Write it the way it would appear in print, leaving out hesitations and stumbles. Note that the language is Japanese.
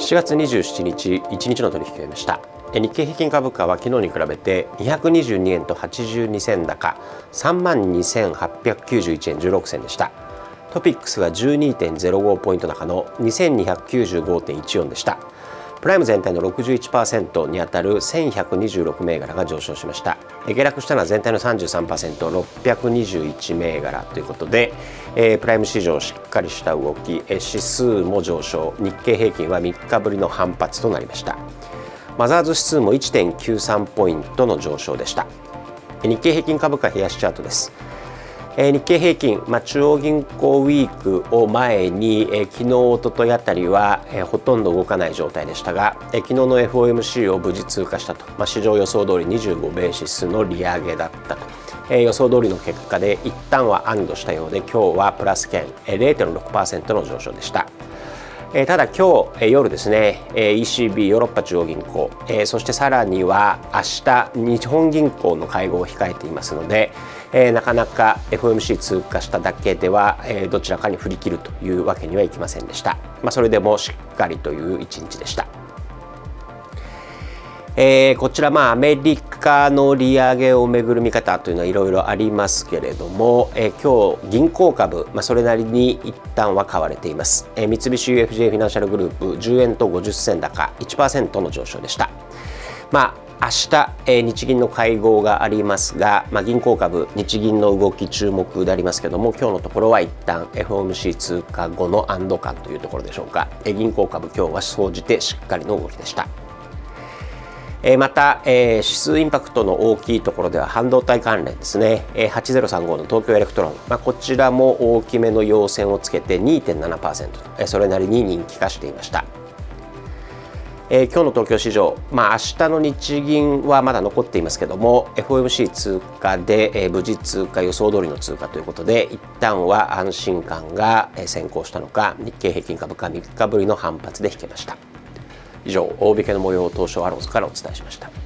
7月27日、1日の取引を終えました。日経平均株価は昨日に比べて222円と82銭高、32,891円16銭でした。トピックスが 12.05 ポイント高の 2295.14 でした。プライム全体の 61% にあたる1126銘柄が上昇しました。下落したのは全体の 33%、621銘柄ということで、プライム市場しっかりした動き、指数も上昇、日経平均は3日ぶりの反発となりました。マザーズ指数も 1.93 ポイントの上昇でした。日経平均株価冷やしチャートです。日経平均、中央銀行ウィークを前に、昨日、おとといあたりは、ほとんど動かない状態でしたが、昨日の FOMC を無事通過したと、市場予想通り25ベーシスの利上げだったと、予想通りの結果で一旦は安堵したようで、今日はプラス圏 0.6% の上昇でした。ただ今日夜ですね、ECB ヨーロッパ中央銀行、そしてさらには明日日本銀行の会合を控えていますので、なかなか FOMC 通過しただけでは、どちらかに振り切るというわけにはいきませんでした。それでもしっかりという一日でした。こちらアメリカの利上げをめぐる見方というのはいろいろありますけれども、今日銀行株、それなりに一旦は買われています。三菱 UFJ フィナンシャルグループ10円と50銭高 1% の上昇でした。明日、日銀の会合がありますが、銀行株日銀の動き注目でありますけれども、今日のところは一旦 FOMC 通過後の安堵感というところでしょうか。銀行株今日は総じてしっかりの動きでした。また、指数インパクトの大きいところでは半導体関連ですね、8035の東京エレクトロン、こちらも大きめの陽線をつけて 2.7% と、それなりに人気化していました。今日の東京市場、明日の日銀はまだ残っていますけども FOMC 通過で、無事通過予想通りの通過ということで一旦は安心感が先行したのか日経平均株価3日ぶりの反発で引けました。以上、大引けの模様を東証アローズからお伝えしました。